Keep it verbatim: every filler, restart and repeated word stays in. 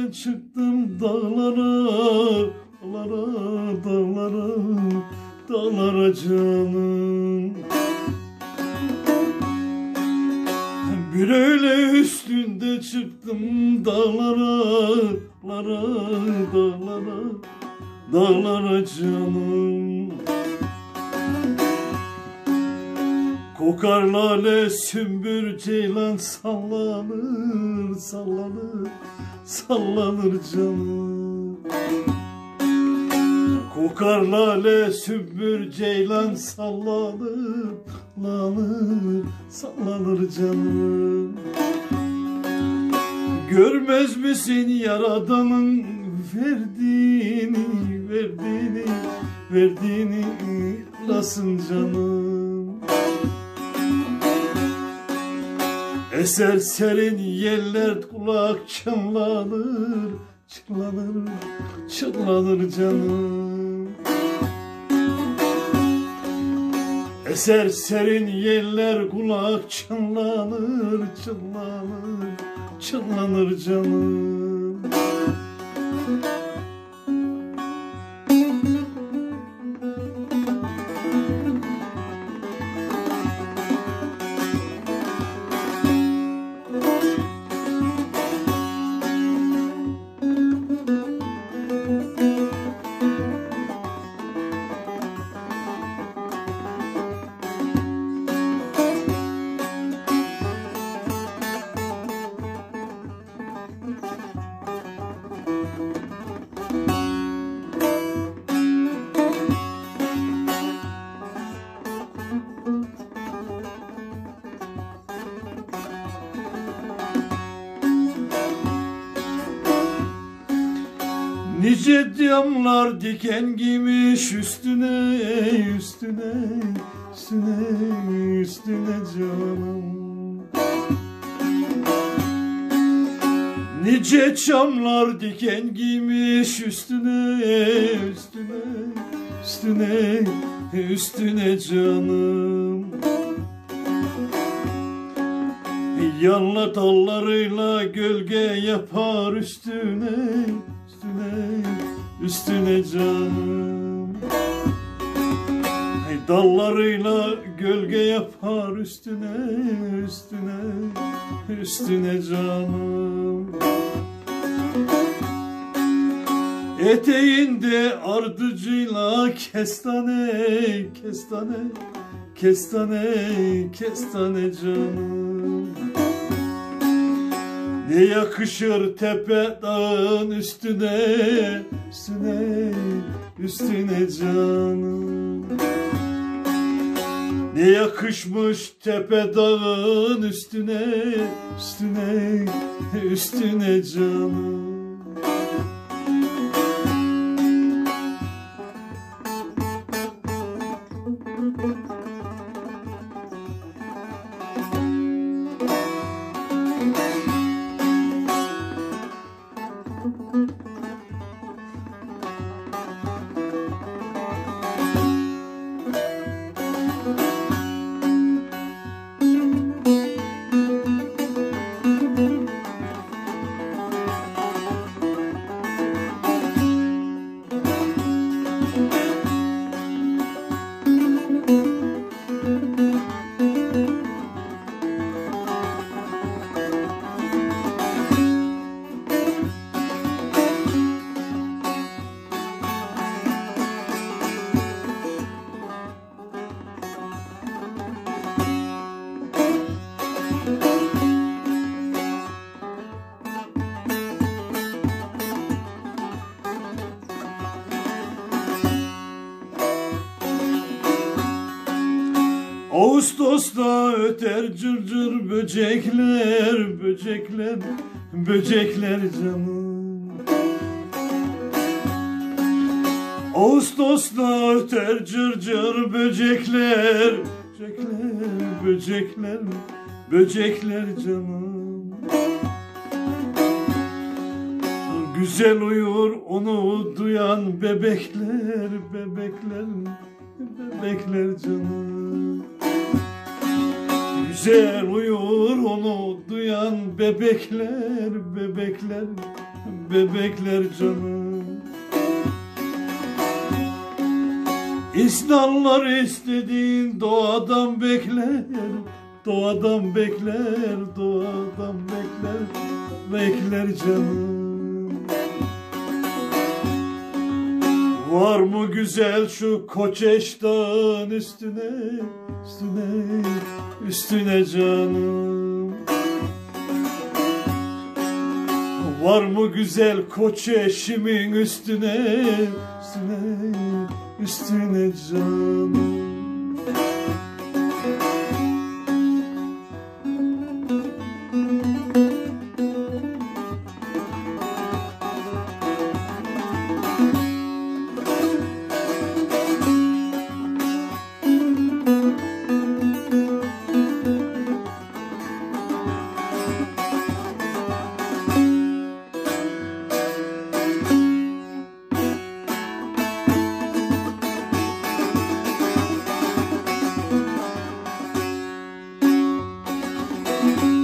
üstünde çıktım dağlara, dağlara, dağlara, dağlara canım. Bir öyle üstünde çıktım dağlara, dağlara, dağlara, dağlara canım. Kokar lale sümbür ceylan sallanır, sallanır, sallanır canım. Kokar lale sümbür ceylan sallanır, sallanır, sallanır canım. Görmez misin yaradanın verdiğini, verdiğini, verdiğini lasın canım. Eser serin yeller kulak çınlanır, çınlanır, çınlanır canım. Eser serin yeller kulak çınlanır, çınlanır, çınlanır canım. Nice damlar diken giymiş üstüne, üstüne, üstüne, üstüne canım. Nice çamlar diken giymiş üstüne, üstüne, üstüne, üstüne canım. Yanla dallarıyla gölge yapar üstüne, üstüne, üstüne canım. Dallarıyla gölge yapar üstüne, üstüne, üstüne canım. Eteğinde ardıcıyla kestane, kestane, kestane, kestane canım. Ne yakışır tepe dağın üstüne, üstüne, üstüne canım. Ne yakışmış tepe dağın üstüne, üstüne, üstüne canım. Ağustos'ta öter cırcır böcekler, böcekler, böcekler canım. Ağustos'ta öter cırcır böcekler, böcekler, böcekler, böcekler canım. Güzel uyur onu duyan bebekler, bebekler, bebekler canım. Güzel uyur onu duyan bebekler, bebekler, bebekler canım. İsnanlar istediğin doğadan bekler, doğadan bekler, doğadan bekler, bekler canım. Var mı güzel şu Koçeş dağın üstüne, üstüne, üstüne canım. Var mı güzel Koçeş'imin üstüne, üstüne, üstüne canım. Thank you.